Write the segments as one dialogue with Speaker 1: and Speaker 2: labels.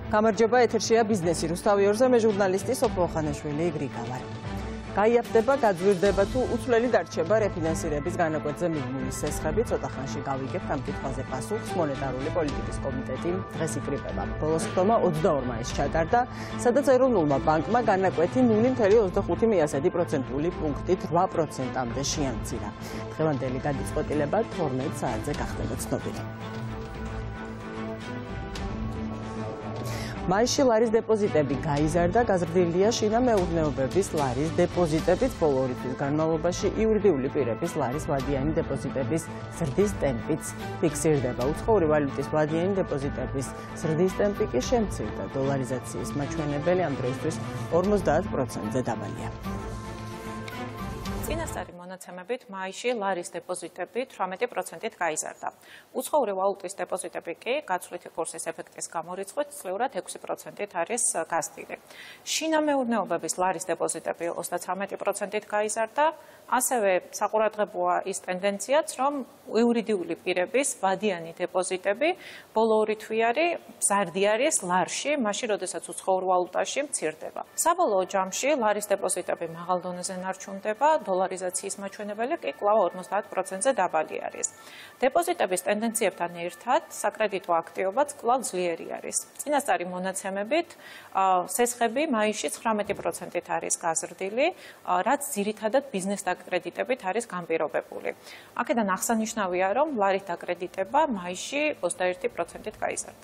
Speaker 1: გამარჯობა, ეთერშია ბიზნესი. რუსთავი ორზე მე ჟურნალისტი სოფო ხანაშვილი გრიგა ვარ. გაიაფდება, გაძვირდება თუ უცვლელი დარჩება რეფინანსირების განაკვეთზე მიღმული სესხები, ცოტა ხანში გავიგებთ ამ კითხვაზე პასუხს. მონეტარული პოლიტიკის კომიტეტი დღეს იკრიბება. ბოლოს ხდომა 22 მაისს ჩატარდა, სადაც ეროვნულმა ბანკმა განაკვეთი 0,25% პუნქტით 8%-მდე შეამცირა. დღევანდელი გადაწყვეტილება 12 საათზე გახდება ცნობილი. მაისში ლარის დეპოზიტები გაიზარდა, გაზრდილია შინამეურნეობების ლარის დეპოზიტებით. ბოლო 2 თვის განმავლობაში იურიდიული პირების ლარის ვადიანი დეპოზიტების ზრდის ტემპიც ფიქსირდება. უცხოური ვალუტის ვადიანი დეპოზიტების ზრდის ტემპი კი შემცირდა. დოლარიზაციის მაჩვენებელი ამ დროისთვის 50%-ზე დაბალია.
Speaker 2: წინასწარი მონაცემებით მაისში ლარის დეპოზიტები 18%-ით გაიზარდა. უცხოური ვალუტის დეპოზიტები კი გაცვლითი კურსის ეფექტის გამორიცხვით წლიურად 6%-ით არის გაზრდილი. შინამეურნეობების ლარის დეპოზიტები 33%-ით გაიზარდა. ასევე საყურადღებოა ის ტენდენციაც, რომ იურიდიული პირების ვადიანი დეპოზიტები ბოლო 2 თვიანი მზარდი არის ლარში, მაშინ როდესაც უცხოურ ვალუტაში მცირდება. საბოლოო ჯამში ლარის დეპოზიტები მაღალ დონეზე ნარჩუნდება, დოლარიზაციის მაჩვენებელი კი კვლავ 50%-ზე დაბალი არის. დეპოზიტების ტენდენციებთან ერთად საკრედიტო აქტივობაც კვლავ ძლიერი არის. წინასწარი მონაცემებით სესხები მაისში 19%-ით არის გაზრდილი, რაც ძირითადად ბიზნეს დაკრედიტებით არის განპირობებული. აქედან აღსანიშნავია, რომ ლარით დაკრედიტება მაისში 21%-ით გაიზარდა.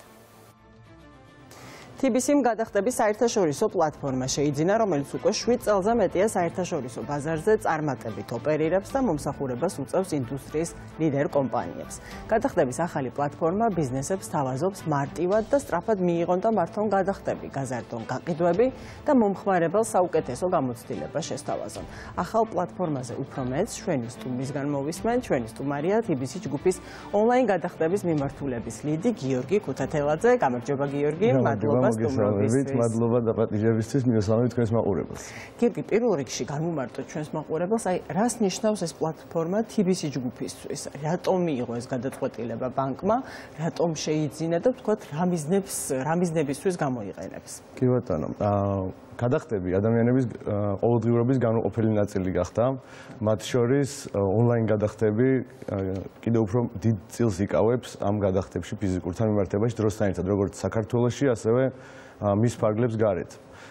Speaker 1: TBC-მ გადახდების საერთაშორისო პლატფორმა შეიძინა, რომელიც უკვე 7 წელზე მეტია საერთაშორისო ბაზარზე წარმატებით ოპერირებს და მომსახურებას უწევს ინდუსტრიის ლიდერ კომპანიებს. გადახდების ახალი პლატფორმა ბიზნესებს თავაზობს მარტივად და სწრაფად მიიღონ და მართონ გადახდები, გაზარდონ გაყიდვები და მომხმარებელ საუკეთესო გამოცდილება შესთავაზონ. ახალ პლატფორმაზე უფრო მეტს ჩვენი სტუმრისგან მოვისმენთ. ჩვენი სტუმარია TBC ჯგუფის ონლაინ გადახდების მიმართულების ლიდი გიორგი ქუთათელაძე. გამარჯობა გიორგი, მადლობა.
Speaker 3: მადლობა დაპატიჟებისთვის, მივესალმებით თქვენს მაყურებელს.
Speaker 1: გიორგი, პირველ რიგში განვუმარტოთ ჩვენს მაყურებელს, აი რას ნიშნავს ეს პლატფორმა TBC ჯგუფისთვის? რატომ მიიღო ეს გადაწყვეტილება ბანკმა? რატომ შეიძინა და ვთქვათ, რა მიზნებისთვის გამოიყენებს?
Speaker 3: კი ბატონო, გადახდები ადამიანების ყოველდღიურობის განუყოფელი ნაწილი გახდა. მათ შორის ონლაინ გადახდები კიდევ უფრო დიდ წილს იკავებს ამ გადახდებში ფიზიკურთან მიმართებაში დროსთან ერთად, როგორც საქართველოში, ასევე მის ფარგლებს გარეთ.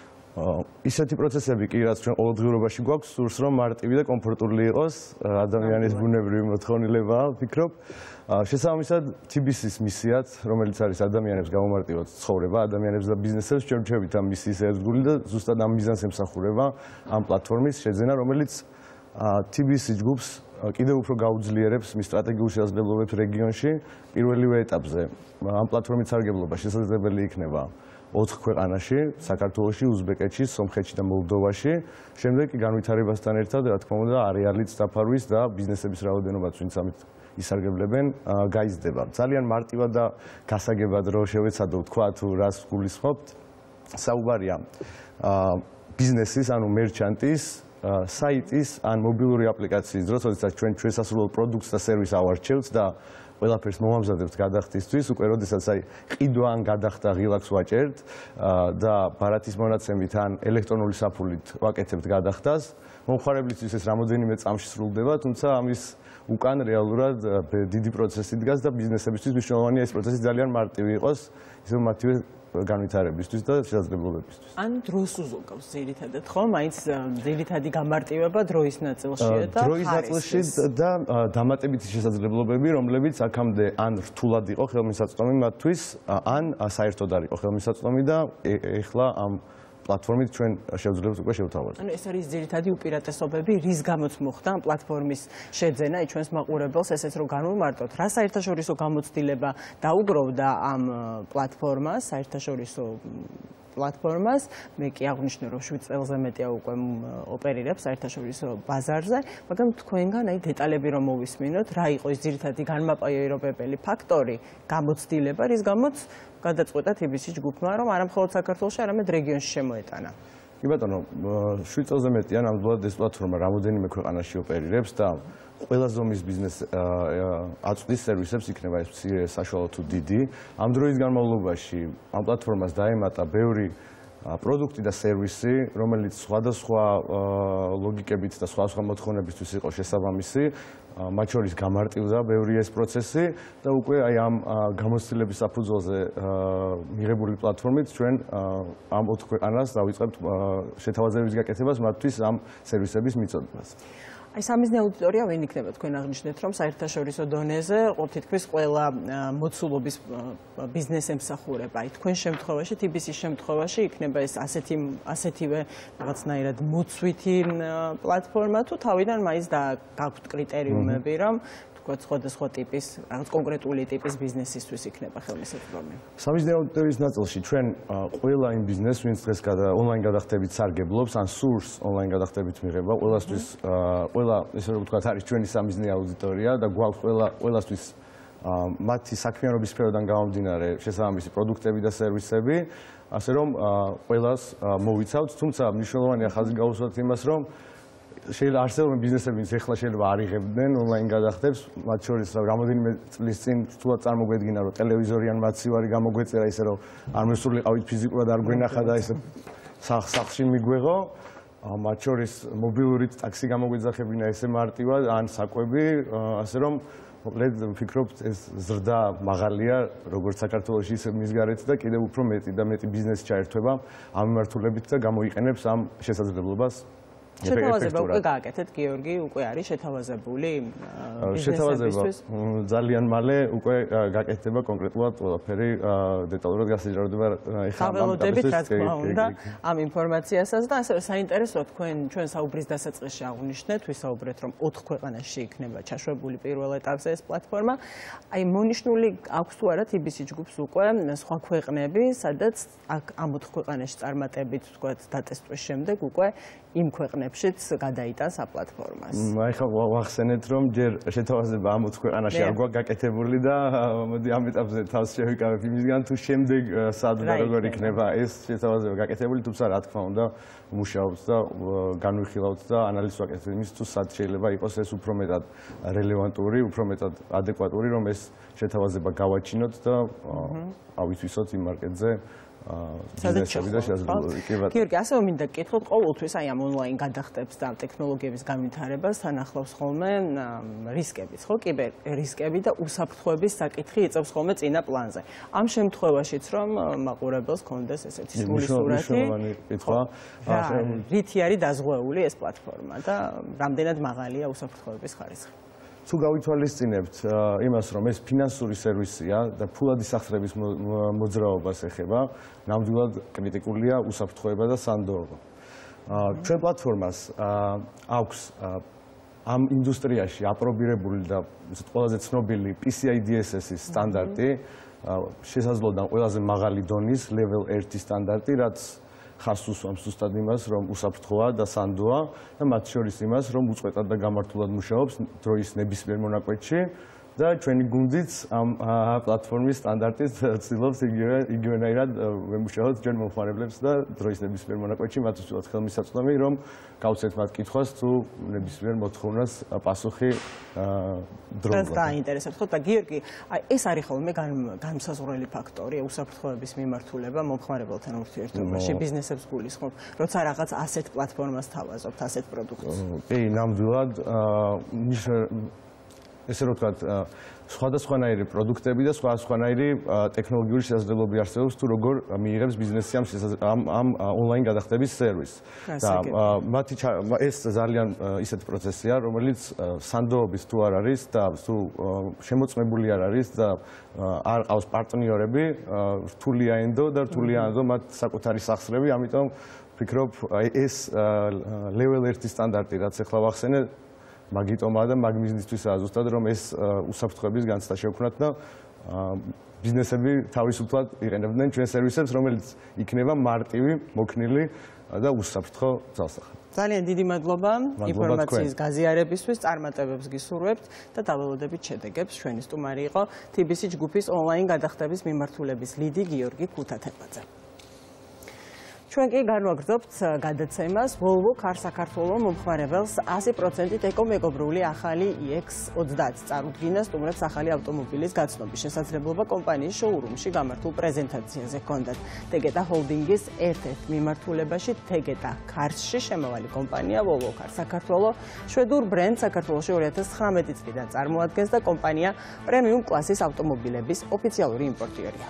Speaker 3: ისეთი პროცესები კი, რაც ჩვენ ყოველდღიურობაში გვაქვს, სურს რომ მარტივი და კომფორტული იყოს, ადამიანის ბუნებრივი მოთხოვნილებაა, ვფიქრობ. შესაბამისად, TBC-ის მისიაც, რომელიც არის ადამიანებს გამომარტივოთ ცხოვრება, ადამიანებს და ბიზნესებს, ჩვენ ვჩვევით ამ მისიის ერთგული და ზუსტად ამ მიზანს ემსახურება ამ პლატფორმის შეძენა, რომელიც TBC ჯგუფს კიდევ უფრო გაუძლიერებს მის სტრატეგიულ შესაძლებლობებს რეგიონში. პირველივე ეტაპზე ამ პლატფორმის სარგებლობა შესაძლებელი იქნება 4 ქვეყანაში, საქართველოში, უზბეკეთში, სომხეთში და მოლდოვაში. შემდეგ კი განვითარებასთან ერთად, რა თქმა უნდა, არეალით დაფარვის და ბიზნესების რაოდენობაც, ვინც ამით ისარგებლებენ, გაიზრდება. ძალიან მარტივად და გასაგებად რო შევეცადო თქვა თუ რას გულისხმობთ. საუბარია ბიზნესის, ანუ მერჩანტის, საიტის ან მობილური აპლიკაციის დროს, როდესაც ჩვენ შესასრულო პროდუქტს და სერვისს ავარჩევთ და ყველაფერს მომამზადებთ გადახდისთვის, უკვე როდესაც აი ყიდვა ან გადახდა ღილაკს ვაჭერთ და ბარათის მონაცემით ან ელექტრონული საფულით ვაკეთებთ გადახდას, მომხმარებლისთვის ეს რამოდენიმე წამში სრულდება, თუმცა ამის უკან რეალურად დიდი პროცესი დგას და ბიზნესებისთვის მნიშვნელოვანია ეს პროცესი ძალიან მარტივი იყოს, ისე მარტივი განვითარებისთვის და შესაძლებლობებისთვის.
Speaker 1: ან დროს უზოგავს ძირითადად, ხო? მაინც ძირითადი გამარტივება დროის ნაწილშია და
Speaker 3: დროის ნაწილში და დამატებითი შესაძლებლობები, რომლებიც აქამდე ან რთულად იყო ხელმისაწვდომი მათთვის, ან საერთოდ არ იყო ხელმისაწვდომი და ეხლა ამ პლატფორმით ჩვენ შევძლებთ უკვე შევთავაზოთ.
Speaker 1: ანუ ეს არის ძირითადი უპირატესობები, რის გამოც მოხდა ამ პლატფორმის შეძენა, ჩვენს მაყურებელს ესეც რომ განვმარტოთ, რა საერთაშორისო გამოცდილება დაუგროვდა ამ პლატფორმას, საერთაშორისო პლატფორმას, მე კი აღვნიშნე რომ 7 წელზე მეტია უკვე ოპერირებს საერთაშორისო ბაზარზე, მაგრამ თქვენგან აი დეტალები რომ მოვისმინოთ, რა იყო ეს ძირითადი განმაპირობებელი ფაქტორი, გამოცდილება, რის გამოც გადაწყვეტა TBC ჯგუფმა, რომ არა მხოლოდ საქართველოში, არამედ რეგიონში შემოეტანა.
Speaker 3: კი ბატონო, 7 წელზე მეტია ნამდვილად ეს პლატფორმა რამოდენიმე ქვეყანაში ოპერირებს და ყველა ზომის ბიზნეს აწვდის სერვისებს, იქნება ეს მცირე, საშუალო თუ დიდი. ამ დროის განმავლობაში ამ პლატფორმას დაემატა ბევრი პროდუქტი და სერვისი, რომელიც სხვადასხვა ლოგიკებით და სხვადასხვა მოთხოვნებისთვის იყო შესაბამისი, მათ შორის გამარტივდა ბევრი ეს პროცესი და უკვე აი ამ გამოცდილების საფუძველზე მიღებული პლატფორმით ჩვენ ამ 4 ქვეყანას დავიწყებთ შეთავაზების გაკეთებას მათთვის ამ სერვისების მიწოდებას.
Speaker 1: აი სამიზნე აუდიტორია ვინ იქნება თქვენ აღნიშნეთ რომ საერთაშორისო დონეზე თითქმის ყველა მოცულობის ბიზნეს ემსახურება. აი თქვენ შემთხვევაში TBC-ის შემთხვევაში იქნება ეს ასეთივე რაღაცნაირად მოცვითი პლატფორმა თუ თავიდან მაინც გაქვთ კრიტერიუმები რომ თქვათ სხვადასხვა ტიპის რაღაც კონკრეტული ტიპის ბიზნესისთვის იქნება ხელმისაწვდომი.
Speaker 3: სამიზნე აუდიტორიის ნაწილში ჩვენ ყველა იმ ბიზნესს ვინც დღეს ონლაინ გადახდებით სარგებლობს ან სურს ონლაინ გადახდებით მიღება, ყველასთვის ყველა ესე რომ ვთქვათ არის ჩვენი სამიზნე აუდიტორია და გვაქვს ყველასთვის მათი საქმიანობის სფეროდან გამომდინარე შესაბამისი პროდუქტები და სერვისები, ასე რომ ყველას მოვიცავთ, თუმცა მნიშვნელოვანია ხაზი გავუსვათ იმას, რომ შეიძლება არსებობენ ბიზნესები, ვინც ეხლა შეიძლება არ იღებდნენ ონლაინ გადახდებს, მათ შორის რამოდენიმე წლის წინ თულად წარმოგვედგინა, რომ ტელევიზორიან მაცივარი გამოგვეწერა, ისე რომ არ მოსულიყავით ფიზიკურად არ გვენახა და ესე სახლში მიგვეღო. მათ შორის მობილური ტაქსი გამოგვეძახებინა ესე მარტივად, ან საკვები, ასე რომ მოკლედ ვფიქრობთ ეს ზრდა მაღალია, როგორც საქართველოში, ისე მისგარეთ და კიდევ უფრო მეტი და მეტი ბიზნესი ჩაერთვება ამ მიმართულებით და გამოიყენებს ამ შესაძლებლობას.
Speaker 1: შეთავაზება უკვე გააკეთეთ, გიორგი, უკვე არის შეთავაზებული ბიზნესებისთვის?
Speaker 3: ძალიან მალე უკვე გაკეთდება კონკრეტულად ყველაფერი დეტალურად გასაჯაროდება ეხლა
Speaker 1: გაველოდებით რა თქმა უნდა ამ ინფორმაციასაც და ასევე საინტერესოა ჩვენ საუბრის დასაწყისში აღვნიშნეთ, ვისაუბრეთ რომ 4 ქვეყანაში იქნება ჩაშვებული პირველ ეტაპზე ეს პლატფორმა. აი მონიშნული აქვს თუ არა TBC ჯგუფს უკვე სხვა ქვეყნები, სადაც ამ 4 ქვეყანაში წარმატებით თქვათ დატესტვის შემდეგ უკვე იმ ქვეყნებშიც გადაიტანს ამ პლატფორმას.
Speaker 3: აი ხა ვახსენეთ რომ ჯერ შეთავაზება ამ 4 ქვეყანაში არ გვაქვს გაკეთებული და მოდი ამ ეტაპზე თავს შევიკავებ იმისგან თუ შემდეგ სად და როგორ იქნება ეს შეთავაზება გაკეთებული, თუმცა რა თქმა უნდა მუშაობთ და განვიხილავთ და ანალიზს ვაკეთებთ იმის თუ სად შეიძლება იყოს ეს უფრო მეტად რელევანტური, უფრო მეტად ადეკვატური, რომ ეს შეთავაზება გავაჩინოთ და ავითვისოთ იმ მარკეტზე ბიზნესები და შესაძლებლობები.
Speaker 1: გიორგი, ასევე მინდა გკითხოთ, ყოველთვის აი ამ ონლაინ გადახდებს და ტექნოლოგიების განვითარებასთან ახლავს ხოლმე რისკებიც, ხო? კიბერ რისკები და უსაფრთხოების საკითხი იწევს ხოლმე წინა პლანზე. ამ შემთხვევაშიც რომ მაყურებელს კონდეს ესეთი სრული სურათი. რითი არის დაზღვეული ეს პლატფორმა და რამდენად მაღალია უსაფრთხოების ხარისხი?
Speaker 3: თუ გავითვალისწინებთ იმას, რომ ეს ფინანსური სერვისია და ფულადი სახსრების მოძრაობას ეხება, ნამდვილად კრიტიკულია უსაფრთხოება და სანდოობა. ჩვენ პლატფორმას აქვს ამ ინდუსტრიაში აპრობირებული და ყველაზე ცნობილი PCI DSS-ის სტანდარტი, შესაძლოდან ყველაზე მაღალი დონის level 1 სტანდარტი, რაც ხას უსვამს ზუსტად იმას, რომ უსაფრთხოა და სანდოა და მათ შორის იმას, რომ უწყვეტად და გამართულად მუშაობს დროის ნებისმიერ მონაკვეთში და ჩვენი გუნდიც ამ პლატფორმის სტანდარტით ცდილობს იგივენაირად ვემუშაოთ ჩვენ მომხმარებლებს და დროის ნებისმიერ მონაკვეთში მათ უსვათ ხელმისაწვდომი, რომ გავცეთ მათ კითხვას თუ ნებისმიერ მოთხოვნას პასუხი დროულად.
Speaker 1: დაინტერესებთ ხო და გიორგი, აი ეს არის ხოლმე განმსაზღვრელი ფაქტორი უსაფრთხოების მიმართულება მომხმარებელთან ურთიერთობაში, ბიზნესებს გულისხმობ, როცა რაღაც ასეთ პლატფორმას თავაზობთ, ასეთ პროდუქტს.
Speaker 3: კი, ნამდვილად ესე რომ ვთქვათ, სხვადასხვანაირი პროდუქტები და სხვადასხვანაირი ტექნოლოგიური შესაძლებლობები არსებობს თუ როგორ მიიღებს ბიზნესი ამ ონლაინ გადახდების სერვისს. და ეს ძალიან ისეთი პროცესია, რომელიც სანდოობის თუ არ არის და თუ შემოწმებული არ არის და არ ყავს პარტნიორები, რთულია ენდო და რთულია ანდო მათ საკუთარი სახსრები, ამიტომ ვფიქრობ, ეს level 1 სტანდარტი, რაც ახლა ვახსენე, მაგიტომაა და მაგ ბიზნესთვისაა ზუსტად რომ ეს უსაფრთხოების განცდა შევქმნათ და ბიზნესები თავისუფლად იყენებდნენ ჩვენ სერვისებს, რომელიც იქნება მარტივი, მოქნილი და უსაფრთხო ძალსახად.
Speaker 1: ძალიან დიდი მადლობა ინფორმაციის გაზიარებისთვის, წარმატებებს გისურვებთ და დაველოდებით შედეგებს. ჩვენი სტუმარი იყო TBC ჯგუფის ონლაინ გადახდების მიმართულების ლიდი გიორგი ქუთათებაძე. ჩვენ კი განვაგრძობთ გადაცემას Volvo Car საქართველოს მომხმარებელს 100%-ით ეკომეგობრული ახალი iX30 წარუდგინა სტუმრებს ახალი ავტომობილის გაცნობის შესაძლებლობა კომპანიის შოურუმში გამართულ პრეზენტაციაზე ჰქონდათ. Tegeta ჰოლდინგის ერთ-ერთ მიმართულებაში Tegeta Cars-ში შემავალი კომპანია Volvo Car საქართველოს შვედურ ბრენდს საქართველოში 2019 წლიდან წარმოადგენს და კომპანია პრემიუმ კლასის ავტომობილების ოფიციალური იმპორტიორია.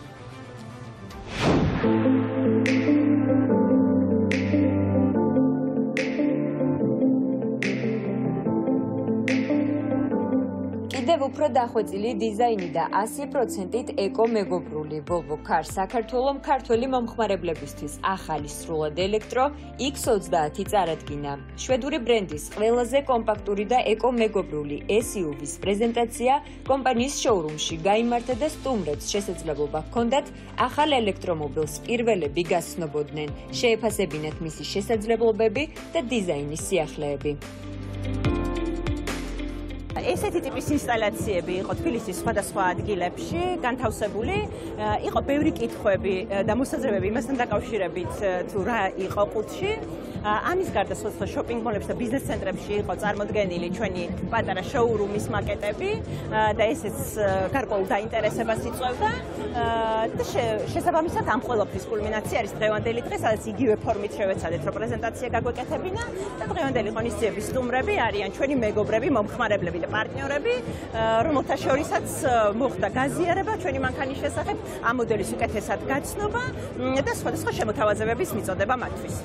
Speaker 4: კიდევ უფრო დახვეწილი დიზაინი და 100%-ით ეკომეგობრული Volvo Car საქართველოს ქართველი მომხმარებლებისთვის ახალი სრულად ელექტრო X30 წარადგინა. შვედური ბრენდის ყველაზე კომპაქტური და ეკომეგობრული SUV-ის პრეზენტაცია კომპანიის შოურუმში გაიმართა და სტუმრებს შესაძლებლობა ჰქონდათ ახალ ელექტრომობილს პირველები გაცნობოდნენ, შეეფასებინათ მისი შესაძლებლობები და დიზაინის სიახლეები.
Speaker 5: ესეთი ტიპის ინსტალაციები იყო თბილისის სხვადასხვა ადგილებში განთავსებული, იყო ბევრი კითხვები და მოსაზრებები იმასთან დაკავშირებით, თუ რა იყო ყუთში. ამის გარდა სხვადასხვა შოპინგ მოლებში და ბიზნეს ცენტრებში იყო წარმოდგენილი ჩვენი პატარა შოურუმის მაკეტები და ესეც გარკვეულ დაინტერესებას იწვევდა და შესაბამისად ამ ყველაფრის კულმინაცია არის დღევანდელი დღე, სადაც იგივე ფორმით შევეცადეთ, რომ პრეზენტაცია გაგვეკეთებინა და დღევანდელი ღონისძიების სტუმრები არიან ჩვენი მეგობრები, მომხმარებლები და პარტნიორები, რომელთა შორისაც მოხდა გაზიარება ჩვენი მანქანის შესახებ, ამ მოდელის უკეთესად გაცნობა და სხვადასხვა შემოთავაზებების მიწოდება მათთვის.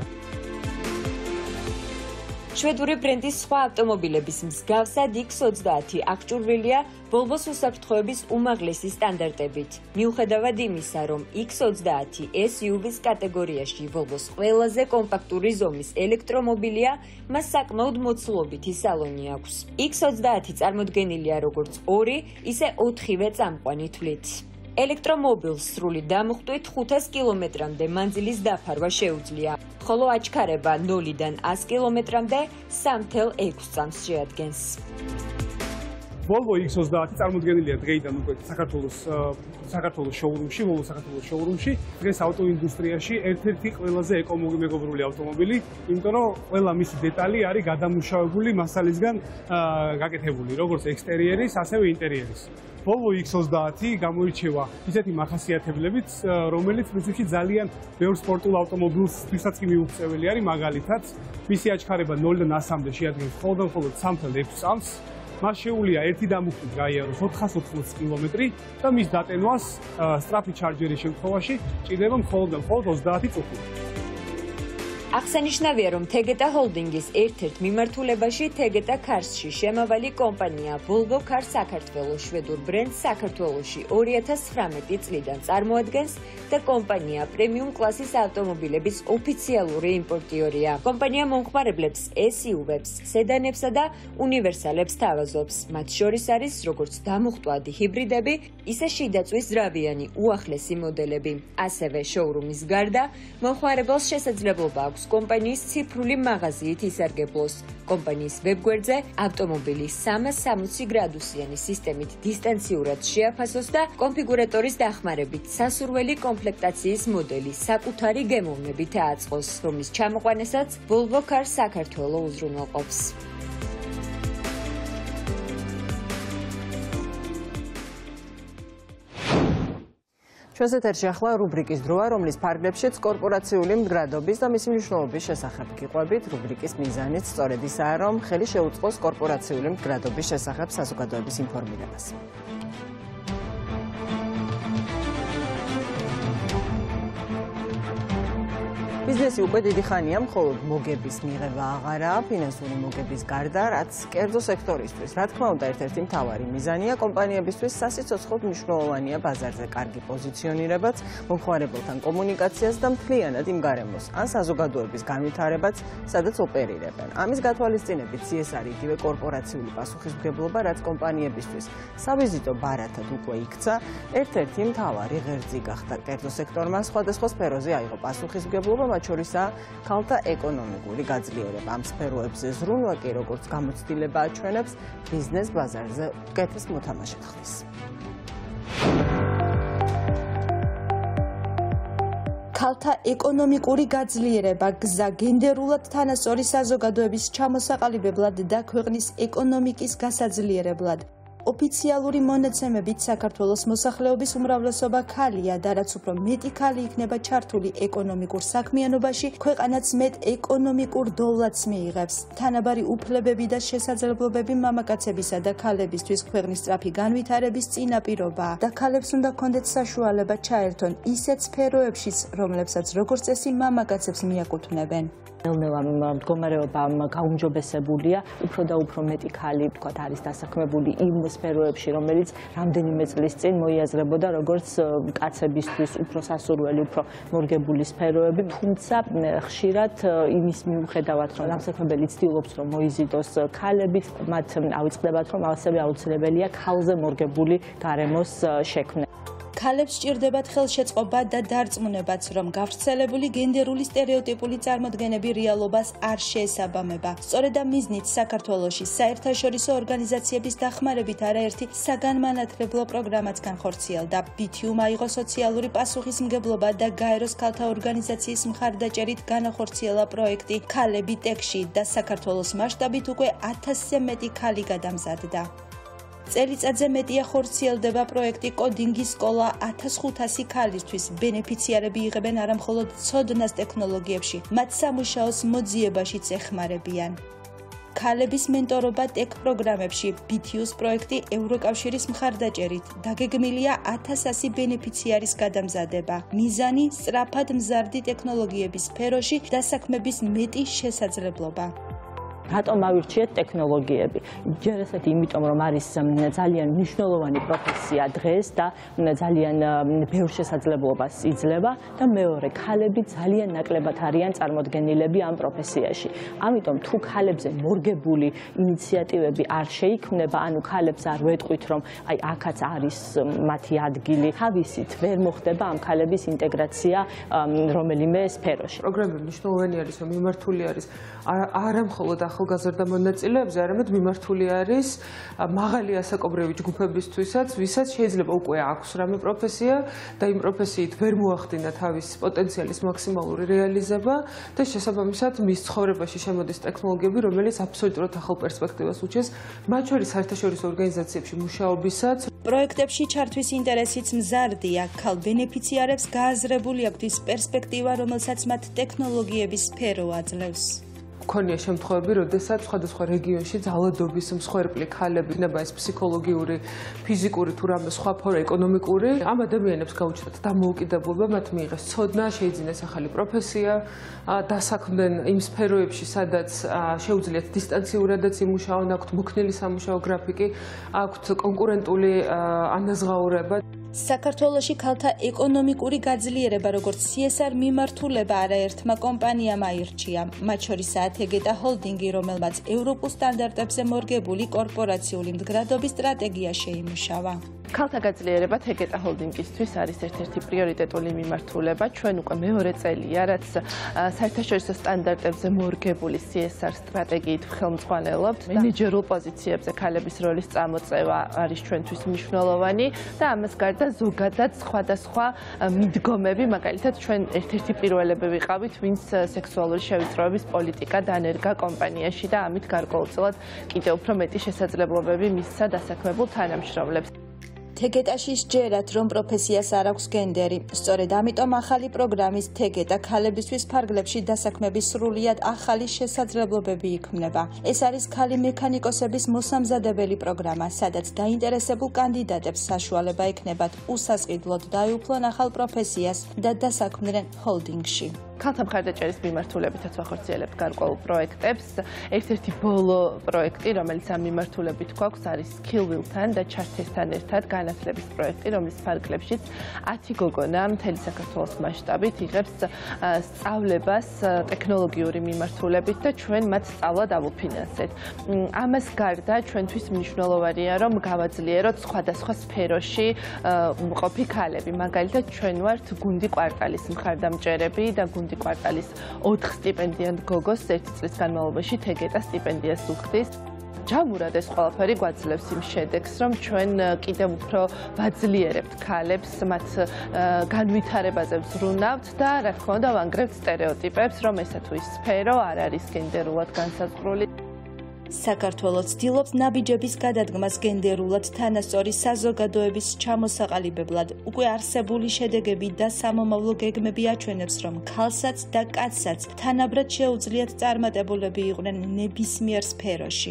Speaker 4: შვედური ბრენდის სხვა ავტომობილების მსგავსად X30 აღჭურვილია Volvo-s უსაფრთხოების უმაღლესი სტანდარტებით. მიუხედავად იმისა, რომ X30 SUV-ის კატეგორიაში Volvo-s ყველაზე კომპაქტური ზომის ელექტრომობილია, მას საკმაოდ მოცულობითი სალონი აქვს. X30 წარმოდგენილია როგორც 2, ისე 4-ვე წამყვანი თვლით. ელექტრომობილს სრული დამუხტვით 500 კილომეტრამდე მანძილის დაფარვა შეუძლია, ხოლო აჩქარება 0-დან 100 კილომეტრამდე 3.6 წამს შეადგენს.
Speaker 6: Volvo X30 წარმოდგენილია დღეიდან უკვე საქართველოს შოურუმში, Volvo საქართველოს შოურუმში. დღეს ავტოინდუსტრიაში ერთ-ერთი ყველაზე ეკომეგობრული ავტომობილი, იმიტომ რომ ყველა მისი დეტალი არის გადამუშავებული მასალისგან გაკეთებული, როგორც ექსტერიერის, ასევე ინტერიერის. Volvo X30 გამოირჩევა ისეთი მახასიათებლებით, რომელიც პრინციპში ძალიან ბევრ სპორტულ ავტომობილსთვისაც კი მიუღწეველი არის, მაგალითად, მისი აჩქარება 0-დან 100-მდე შეადგენს მხოლოდ 3.6 წამს. მას შეუძლია ერთი დამუხტვით გაიაროს 480 კილომეტრი და მის დატენვას სწრაფი ჩარჯერის შემთხვევაში ჭირდება მხოლოდ 30 წუთი.
Speaker 4: აღსანიშნავია, რომ Tegeta ჰოლდინგის ერთ-ერთ მიმართულებაში Tegeta Cars-ში შემავალი კომპანია Volvo Car საქართველოს შვედურ ბრენდს საქართველოში 2019 წლიდან წარმოადგენს და კომპანია პრემიუმ კლასის ავტომობილების ოფიციალური იმპორტიორია. კომპანია მომხმარებლებს SUV-ებს, სედანებსა და უნივერსალებს თავაზობს. მათ შორის არის როგორც დამუხტვადი ჰიბრიდები, ისე შიდაწვის ძრავიანი უახლესი მოდელები. ასევე შოურუმის გარდა მომხმარებელს შესაძლებლობა აქვს კომპანიის ციფრული მაღაზიით ისარგებლოს. კომპანიის ვებგვერდზე ავტომობილი 360 გრადუსიანი სისტემით დისტანციურად შეაფასოს და კონფიგურატორის დახმარებით სასურველი კომპლექტაციის მოდელი საკუთარი გემოვნებით ააწყოს, რომლის ჩამოყვანასაც Volvo Car საქართველოს უზრუნველყოფს.
Speaker 1: ჩვენს ეთერში ახლა რუბრიკის დროა, რომლის ფარგლებშიც კორპორაციული მდგრადობის და მისი მნიშვნელობის შესახებ გიყვებით. რუბრიკის მიზანიც სწორედ ისაა, რომ ხელი შეუწყოს კორპორაციული მდგრადობის შესახებ საზოგადოების ინფორმირებას. ბიზნესი უკვე დიდი ხანია, მხოლოდ მოგების მიღება აღარაა, ფინანსური მოგების გარდა, რაც კერძო სექტორისთვის, რა თქმა უნდა, ერთ-ერთი მთავარი მიზანია კომპანიებისთვის სასიცოცხლოდ მნიშვნელოვანია ბაზარზე კარგი პოზიციონირებაც, მომხმარებელთან კომუნიკაციას და მთლიანად იმ გარემოს, ან საზოგადოების განვითარებაც, სადაც ოპერირებენ. ამის გათვალისწინებით CSR იგივე კორპორაციული პასუხისმგებლობა, რაც კომპანიებისთვის სავიზიტო ბარათად უკვე იქცა, ერთ-ერთი მთავარი ღერძი გახდა კერძო სექტორმა სხვადასხვა სფეროზე აიღო პასუხისმგებლობა, მათ შორისაა ქალთა ეკონომიკური გაძლიერება. ამ სფეროებზე ზრუნვა კი როგორც გამოცდილება აჩვენებს, ბიზნეს ბაზარზე უკეთეს მოთამაშედ ხდის.
Speaker 7: ქალთა ეკონომიკური გაძლიერება, გზა გენდერულად თანასწორი საზოგადოების ჩამოსაყალიბებლად და ქვეყნის ეკონომიკის გასაძლიერებლად. ოფიციალური მონაცემებით საქართველოს მოსახლეობის უმრავლესობა ქალია და რაც უფრო მეტი ქალი იქნება ჩართული ეკონომიკურ საქმიანობაში, ქვეყანაც მეტ ეკონომიკურ დოვლათს მიიღებს. თანაბარი უფლებები და შესაძლებლობები მამაკაცებისა და ქალებისთვის ქვეყნის სწრაფი განვითარების წინაპირობაა და ქალებს უნდა ჰქონდეთ საშუალება ჩაერთონ ისეთ სფეროებშიც, რომლებსაც როგორც წესი მამაკაცებს მიაკუთვნებენ.
Speaker 8: ნელ-ნელა მდგომარეობა გაუმჯობესებულია, უფრო და უფრო მეტი ქალი ვთქვათ არის დასაქმებული იმ სფეროებში, რომელიც რამდენიმე წლის წინ მოიაზრებოდა როგორც კაცებისთვის უფრო სასურველი, უფრო მორგებული სფეროები, თუმცა ხშირად იმის მიუხედავად, რომ დამსაქმებელი ცდილობს, რომ მოიზიდოს ქალები, მათ ავიწყდებათ, რომ ასევე აუცილებელია ქალზე მორგებული გარემოს შექმნა.
Speaker 7: ქალებს სჭირდებათ ხელშეწყობა და დარწმუნებაც, რომ გავრცელებული გენდერული სტერეოტიპული წარმოდგენები რეალობას არ შეესაბამება. სწორედ ამ მიზნით საქართველოში საერთაშორისო ორგანიზაციების დახმარებით არაერთი საგანმანათლებლო პროგრამაც განხორციელდა. BTU აიღო სოციალური პასუხისმგებლობა და გაეროს ქალთა ორგანიზაციის მხარდაჭერით განახორციელა პროექტი ქალები ტექში და საქართველოს მასშტაბით უკვე 1000-ზე მეტი ქალი გადამზადდა. წელიწადზე მეტია ხორციელდება პროექტი კოდინგის სკოლა 1500 ქალისთვის. ბენეფიციარები იღებენ არამხოლოდ ცოდნას ტექნოლოგიებში, მათ სამუშაოს მოძიებაშიც ეხმარებიან. ქალების მენტორობა ტექ პროგრამებში BTU-ს პროექტი ევროკავშირის მხარდაჭერით დაგეგმილია 1100 ბენეფიციარის გადამზადება. მიზანი სწრაფად მზარდი ტექნოლოგიების სფეროში დასაქმების მეტი შესაძლებლობა.
Speaker 8: რატომ ავირჩიეთ ტექნოლოგიები? ჯერ ესეთი იმიტომ, რომ არის ძალიან მნიშვნელოვანი პროფესია დღეს და ძალიან ბევრ შესაძლებლობას იძლევა და მეორე, ქალები ძალიან ნაკლებად არიან წარმოდგენილები ამ პროფესიაში. ამიტომ თუ ქალებზე მორგებული ინიციატივები არ შეიქმნება, ანუ ქალებს არ ვეტყვით, რომ აი აქაც არის მათი ადგილი, თავისით ვერ მოხდება ამ ქალების ინტეგრაცია რომელიმე სფეროში.
Speaker 9: პროგრამები მნიშვნელოვანი არის, რომ მიმართული არის არა მხოლოდ ახალგაზრდა მონაწილეებზე, არამედ მიმართული არის მაღალი ასაკობრივი ჯგუფებისთვისაც, ვისაც შეიძლება უკვე აქვს რამე პროფესია და იმ პროფესიით ვერ მოახდინა თავის პოტენციალის მაქსიმალური რეალიზება და შესაბამისად მის ცხოვრებაში შემოდის ტექნოლოგიები, რომელიც აბსოლუტურად ახალ პერსპექტივას უჩენს, მათ შორის საერთაშორისო ორგანიზაციებში მუშაობისაც.
Speaker 7: პროექტებში ჩართვის ინტერესიც მზარდია. ქალ ბენეფიციარებს გააზრებული აქვთ ის პერსპექტივა, რომელსაც მათ ტექნოლოგიების სფერო აძლევს.
Speaker 9: Ქონია შემთხვევები, როდესაც სხვადასხვა რეგიონში ძალადობის მსხვერპლი ქალები იქნება ეს ფსიქოლოგიური, ფიზიკური თუ რამე სხვა ფორა ეკონომიკური. ამ ადამიანებს გაუჩნდათ დამოუკიდებლობა, მათ მიიღეს ცოდნა, შეიძინეს ახალი პროფესია, დასაქმდნენ იმ სფეროებში, სადაც შეუძლიათ დისტანციურადაც იმუშაონ, აქვთ მოქნილი სამუშაო გრაფიკი, აქვთ კონკურენტული ანაზღაურება. საქართველოში ქალთა ეკონომიკური გაძლიერება როგორც CSR მიმართულება არაერთმა კომპანიამ აირჩია. მათ შორისაა თეგეტა ჰოლდინგი, რომელმაც ევროპულ სტანდარტებზე მორგებული კორპორაციული მდგრადობის სტრატეგია შეიმუშავა.
Speaker 10: ქალთა გაძლიერება თეგეტა ჰოლდინგისთვის არის ერთ-ერთი პრიორიტეტული მიმართულება. ჩვენ უკვე მეორე წელია, რაც საერთაშორისო სტანდარტებზე მორგებული CSR სტრატეგიით ხელმძღვანელობთ. მენეჯერულ პოზიციებზე ქალების როლის წამოწევა არის ჩვენთვის მნიშვნელოვანი და ამას გარდა ზოგადად სხვადასხვა მიდგომები, მაგალითად ჩვენ ერთ-ერთი პირველები ვიყავით, ვინც სექსუალური შევიწროების პოლიტიკა დანერგა კომპანიაში და ამით გარკვეულწილად კიდევ უფრო მეტი შესაძლებლობები მისცა დასაქმებულ თანამშრომლებს.
Speaker 7: თეგეტაში სჯერათ, რომ პროფესიას არ აქვს გენდერი. სწორედ ამიტომ ახალი პროგრამის თეგეტა ქალებისთვის ფარგლებში დასაქმების სრულიად ახალი შესაძლებლობები იქმნება. ეს არის ქალი მექანიკოსების მოსამზადებელი პროგრამა, სადაც დაინტერესებულ კანდიდატებს საშუალება ექნებათ უსასყიდლოდ დაეუფლონ ახალ პროფესიას და დასაქმდნენ ჰოლდინგში.
Speaker 10: ქალთა მხარდაჭერის მიმართულებითაც ვახორციელებთ გარკვეულ პროექტებს. ერთ-ერთი ბოლო პროექტი, რომელიც ამ მიმართულებით გვაქვს, არის Skillwheel-თან და Charters-თან ერთად განათლების პროექტი, რომლის ფარგლებშიც 10 გოგონა მთელი საქართველოს მასშტაბით იღებს სწავლებას ტექნოლოგიური მიმართულებით და ჩვენ მათ სწავლა დავუფინანსეთ. ამას გარდა ჩვენთვის მნიშვნელოვანია, რომ გავაძლიეროთ სხვადასხვა სფეროში მყოფი ქალები. მაგალითად, ჩვენ ვართ გუნდი კვარტალის მხარდამჭერები და გუნდი კვარტალის 4 სტიპენდიანტ გოგოს 1 წლის განმავლობაში თეგეტა სტიპენდიას უხდის. ჯამურად ეს ყველაფერი გვაძლევს იმ შედეგს, რომ ჩვენ კიდევ უფრო ვაძლიერებთ ქალებს, მათ განვითარებაზე ვზრუნავთ და რა თქმა უნდა ვანგრევთ სტერეოტიპებს, რომ ესა თუ ის სფერო არ არის გენდერულად განსაზღვრული.
Speaker 7: საქართველოს ცდილობს ნაბიჯების გადადგმას გენდერულად თანასწორი საზოგადოების ჩამოსაყალიბებლად. უკვე არსებული შედეგები და სამომავლო გეგმები აჩვენებს, რომ ქალსაც და კაცსაც თანაბრად შეუძლიათ წარმატებულები იყვნენ ნებისმიერ სფეროში.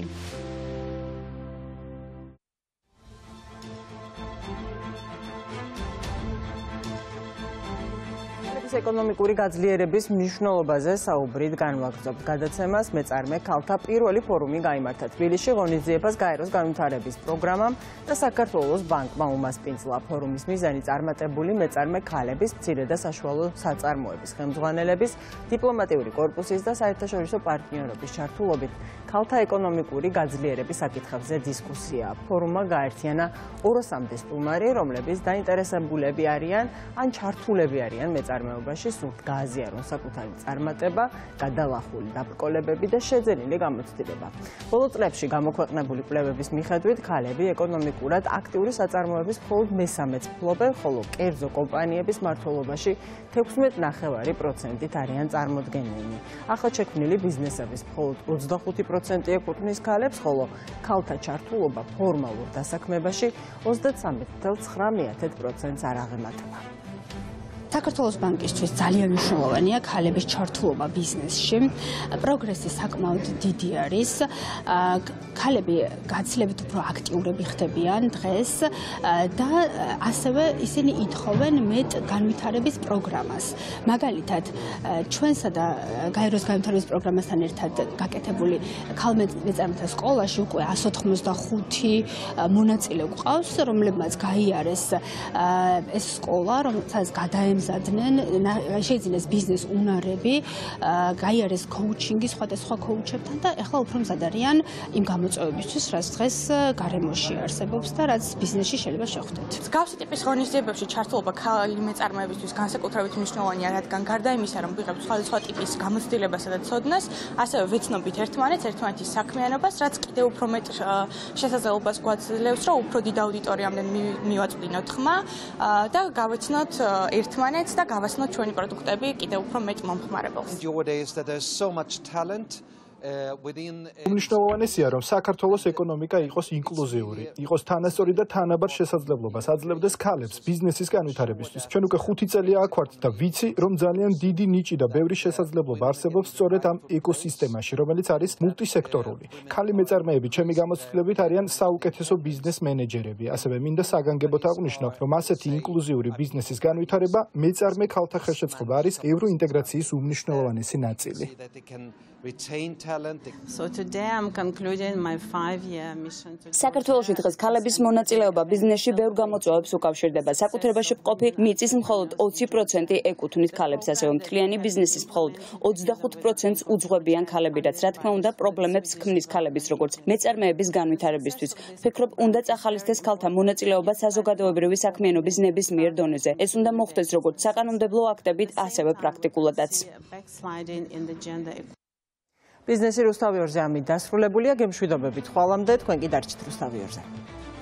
Speaker 1: ეკონომიკური გაძლიერების მნიშვნელობაზე საუბრით განვაგრძობთ გადაცემას. მეწარმე ქალთა პირველი ფორუმი გაიმართა თბილისში ღონისძიებას გაეროს განვითარების პროგრამამ და საქართველოს ბანკმა უმასპინძლა. ფორუმის მიზანი წარმატებული მეწარმე ქალების, მცირე და საშუალო საწარმოების ხელმძღვანელების, დიპლომატიური კორპუსის და საერთაშორისო პარტნიორობის ჩართულობით ქალთა ეკონომიკური გაძლიერების საკითხებზე დისკუსია. ფორუმმა გაერთიანა 200-მდე სტუმარი, რომლებიც დაინტერესებულები არიან ან ჩართულები არიან მეწარმეობაში. სურთ გააზიარონ საკუთარი წარმატება, გადალახული დაბრკოლებები და შეძენილი გამოცდილება. ბოლო წლებში გამოქვეყნებული კვლევების მიხედვით ქალები ეკონომიკურად აქტიური საწარმოების მხოლოდ მესამედს ფლობენ, ხოლო კერძო კომპანიების მმართველობაში 16.9%-ით არიან წარმოდგენილნი. ახლად შექმნილი ბიზნესების მხოლოდ 25% ეკუთვნის ქალებს, ხოლო ქალთა ჩართულობა ფორმალურ დასაქმებაში 33.9%-ს არ აღემატება.
Speaker 11: საქართველოს ბანკისთვის ძალიან მნიშვნელოვანია ქალების ჩართულობა ბიზნესში. პროგრესი საკმაოდ დიდი არის. ქალები გაცილებით უფრო აქტიურები ხდებიან დღეს და ასევე ისინი ითხოვენ მეტ განვითარების პროგრამას. მაგალითად, ჩვენსა და გაეროს განვითარების პროგრამასთან ერთად გაკეთებული ქალმეწარმეთა სკოლაში უკვე 185 მონაწილე გვყავს, რომლებმაც გაიარეს ეს სკოლა, რომელსაც გადაემზადნენ, შეიძინეს ბიზნეს უნარები, გაიარეს კოუჩინგი სხვადასხვა კოუჩებთან და ეხლა უფრო მზად არიან იმ გამოწვევებისთვის, რაც დღეს გარემოში არსებობს და რაც ბიზნესში შეიძლება შეხვდეთ.
Speaker 12: მსგავსი ტიპის ღონისძიებებში ჩართულობა ქალი მეწარმეებისთვის განსაკუთრებით მნიშვნელოვანია, რადგან გარდა იმისა, რომ ვიღებთ სხვადასხვა ტიპის გამოცდილებასა და ცოდნას, ასევე ვეცნობით ერთმანეთის საქმიანობას, რაც კიდევ უფრო მეტ შესაძლებლობას გვაძლევს, რომ უფრო დიდ აუდიტორიამდე მივაწვდინოთ ხმა და გავეცნოთ ერთმანეთს და გავაცნოთ ჩვენი პროდუქტები კიდევ უფრო მეტ მომხმარებელს.
Speaker 13: უმნიშვნელოვანესია, რომ საქართველოს ეკონომიკა იყოს ინკლუზიური, იყოს თანასწორი და თანაბარ შესაძლებლობას აძლევდეს ქალებს ბიზნესის განვითარებისთვის. ჩვენ უკვე 5 წელია აქ ვართ და ვიცი, რომ ძალიან დიდი ნიჭი და ბევრი შესაძლებლობა არსებობს სწორედ ამ ეკოსისტემაში, რომელიც არის მულტისექტორული. ქალი მეწარმეები, ჩემი გამოცდილებით, არიან საუკეთესო ბიზნეს მენეჯერები. ასევე მინდა საგანგებოდ აღვნიშნო, რომ ასეთი ინკლუზიური ბიზნესის განვითარება მეწარმე ქალთა ხელშეწყობა არის ევროინტეგრაციის უმნიშვნელოვანესი ნაწილი.
Speaker 14: საქართველოში დღეს ქალების მონაწილეობა ბიზნესში ბევრ გამოწვევებს უკავშირდება. საკუთრებაში მყოფი მიწის მხოლოდ 20% ეკუთვნის ქალებს, ასევე მთლიანი ბიზნესის მხოლოდ 25%-ს უძღვებიან ქალები, რაც რა თქმა უნდა პრობლემებს ქმნის ქალების როგორც მეწარმეების განვითარებისთვის. ვფიქრობ, უნდა წახალისდეს ქალთა მონაწილეობა საზოგადოებრივი საქმიანობის ნებისმიერ დონეზე. ეს უნდა მოხდეს როგორც საკანონმდებლო აქტებით, ასევე პრაქტიკულადაც.
Speaker 1: ბიზნესი რუსთავიორზე ამით დასრულებულია. გემშვიდობებით ხვალამდე, თქვენ კი დარჩით რუსთავიორზე.